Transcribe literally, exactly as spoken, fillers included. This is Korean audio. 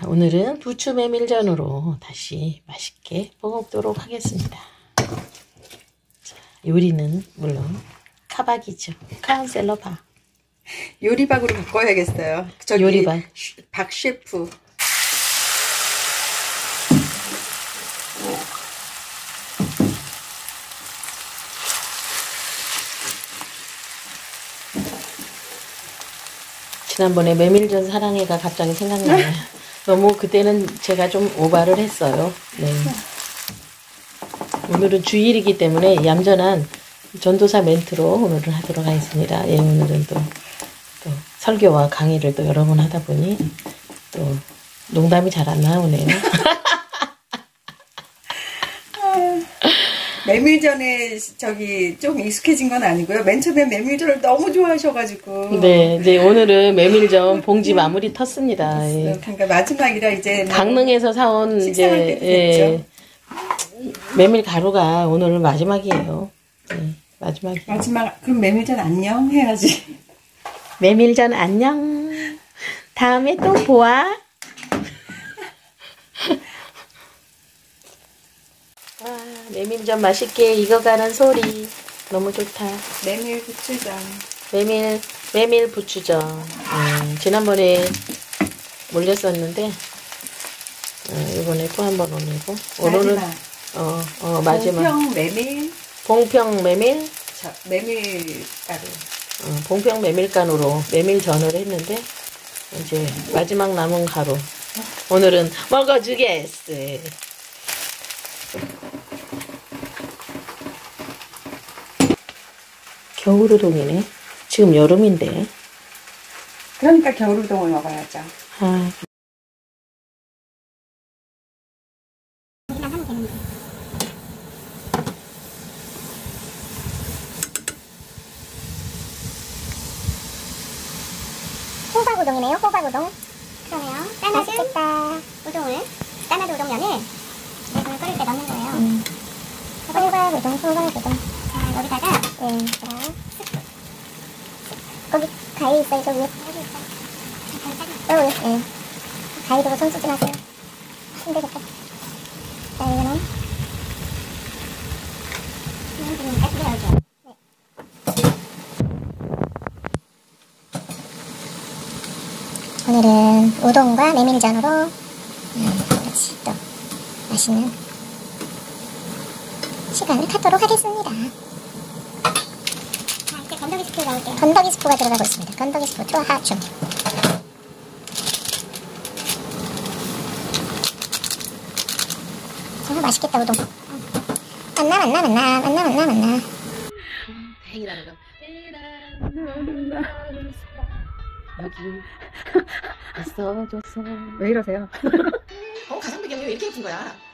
오늘은 부추 메밀전으로 다시 맛있게 먹어보도록 하겠습니다. 자, 요리는 물론 카박이죠. 카운셀러 박. 요리박으로 바꿔야겠어요. 저기 요리박. 박 셰프. 지난번에 메밀전 사랑해가 갑자기 생각나네요. 너무 그때는 제가 좀 오바를 했어요. 네. 오늘은 주일이기 때문에 얌전한 전도사 멘트로 오늘은 하도록 하겠습니다. 예, 오늘은 또, 또 설교와 강의를 또 여러 번 하다 보니 또 농담이 잘 안 나오네요. 메밀전에 저기 좀 익숙해진 건 아니고요. 맨 처음에 메밀전을 너무 좋아하셔가지고. 네, 이제 오늘은 메밀전 봉지 마무리 텄습니다. 예. 그러니까 마지막이라 이제 강릉에서 사온 이제 예, 메밀 가루가 오늘 마지막이에요. 예, 마지막. 마지막. 그럼 메밀전 안녕 해야지. 메밀전 안녕. 다음에 또 보아. 와, 메밀전 맛있게 익어가는 소리 너무 좋다. 메밀 부추전. 메밀 메밀 부추전. 음, 지난번에 몰렸었는데 어, 이번에 또 한 번 올리고 오늘은 어, 어 마지막 봉평 메밀. 봉평 메밀. 저 메밀가루. 어, 봉평 메밀가루로 메밀전을 했는데 이제 마지막 남은 가루. 오늘은 먹어주겠어. 겨울우동이네. 지금 여름인데. 그러니까 겨울우동을 먹어야죠. 아. 호박우동이네요. 호박우동. 그러네요. 삶아진 우동을, 삶아진 우동면을 물을 끓일 때 넣는 거예요. 음. 호박우동, 호박우동. 자, 여기다가 네, 자, 거기 가위 있어요, 저 위에. 어, 네. 가위 두고 손 쓰지 마세요. 힘들겠다. 자, 이거는 음, 딱 그게 나오죠. 오늘은 우동과 메밀전으로 음, 그렇지, 또 맛있는 시간을 갖도록 하겠습니다. 자, 이제 건더기 스프 넣을게요. 건더기 스프가 들어가고 있습니다. 건더기 스프 투하 하춘. 정말 맛있겠다, 우동. 만나 만나 만나 만나 만나 만나. 행이라는 거. 여기 있어줬어. 왜 이러세요? 어, 가상 배경이 왜 이렇게 예쁜 거야?